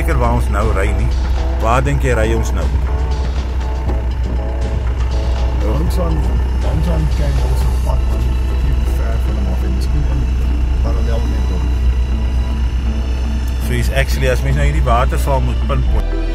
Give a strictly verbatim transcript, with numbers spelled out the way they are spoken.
seker waar ons nou ry nie. Waar dink jy ry ons nou? Ons aan ons aan kyk ons op pad van die ver van hom af en miskien in parallel met hom. So is actually as mens nou hierdie waterval moet pinpoint.